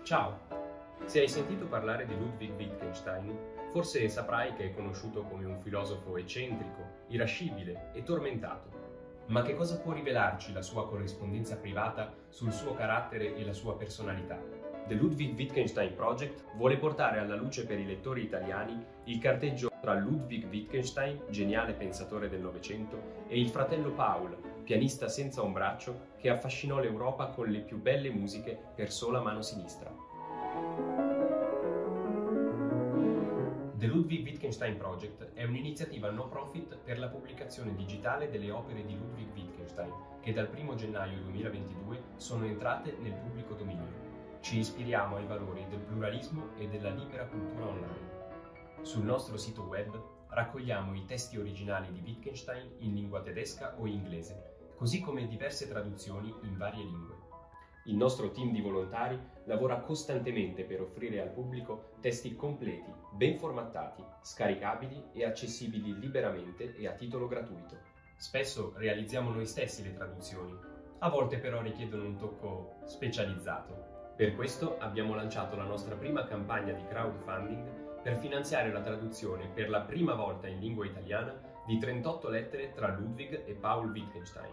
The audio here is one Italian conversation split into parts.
Ciao! Se hai sentito parlare di Ludwig Wittgenstein, forse saprai che è conosciuto come un filosofo eccentrico, irascibile e tormentato. Ma che cosa può rivelarci la sua corrispondenza privata sul suo carattere e la sua personalità? The Ludwig Wittgenstein Project vuole portare alla luce per i lettori italiani il carteggio tra Ludwig Wittgenstein, geniale pensatore del Novecento, e il fratello Paul, pianista senza un braccio che affascinò l'Europa con le più belle musiche per sola mano sinistra. The Ludwig Wittgenstein Project è un'iniziativa no profit per la pubblicazione digitale delle opere di Ludwig Wittgenstein, che dal 1 gennaio 2022 sono entrate nel pubblico dominio. Ci ispiriamo ai valori del pluralismo e della libera cultura online. Sul nostro sito web raccogliamo i testi originali di Wittgenstein in lingua tedesca o inglese, così come diverse traduzioni in varie lingue. Il nostro team di volontari lavora costantemente per offrire al pubblico testi completi, ben formattati, scaricabili e accessibili liberamente e a titolo gratuito. Spesso realizziamo noi stessi le traduzioni, a volte però richiedono un tocco specializzato. Per questo abbiamo lanciato la nostra prima campagna di crowdfunding per finanziare la traduzione per la prima volta in lingua italiana di 38 lettere tra Ludwig e Paul Wittgenstein.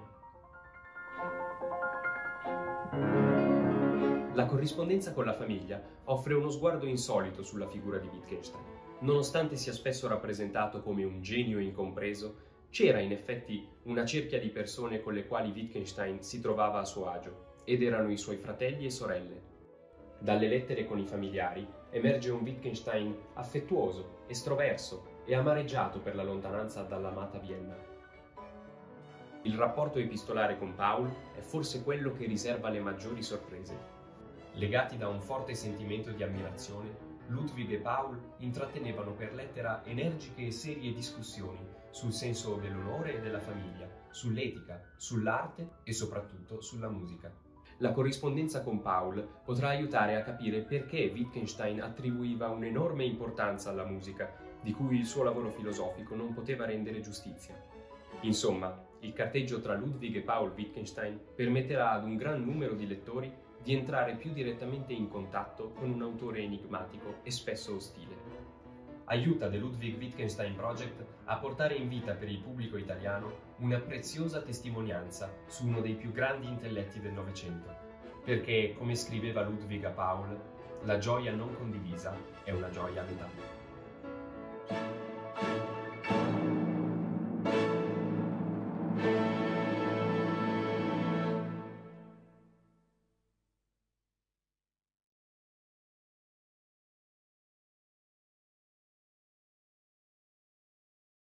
La corrispondenza con la famiglia offre uno sguardo insolito sulla figura di Wittgenstein. Nonostante sia spesso rappresentato come un genio incompreso, c'era in effetti una cerchia di persone con le quali Wittgenstein si trovava a suo agio, ed erano i suoi fratelli e sorelle. Dalle lettere con i familiari emerge un Wittgenstein affettuoso, estroverso e amareggiato per la lontananza dall'amata Vienna. Il rapporto epistolare con Paul è forse quello che riserva le maggiori sorprese. Legati da un forte sentimento di ammirazione, Ludwig e Paul intrattenevano per lettera energiche e serie discussioni sul senso dell'onore e della famiglia, sull'etica, sull'arte e soprattutto sulla musica. La corrispondenza con Paul potrà aiutare a capire perché Wittgenstein attribuiva un'enorme importanza alla musica, di cui il suo lavoro filosofico non poteva rendere giustizia. Insomma, il carteggio tra Ludwig e Paul Wittgenstein permetterà ad un gran numero di lettori di entrare più direttamente in contatto con un autore enigmatico e spesso ostile. Aiuta The Ludwig Wittgenstein Project a portare in vita per il pubblico italiano una preziosa testimonianza su uno dei più grandi intelletti del Novecento, perché, come scriveva Ludwig a Paul, la gioia non condivisa è una gioia a metà.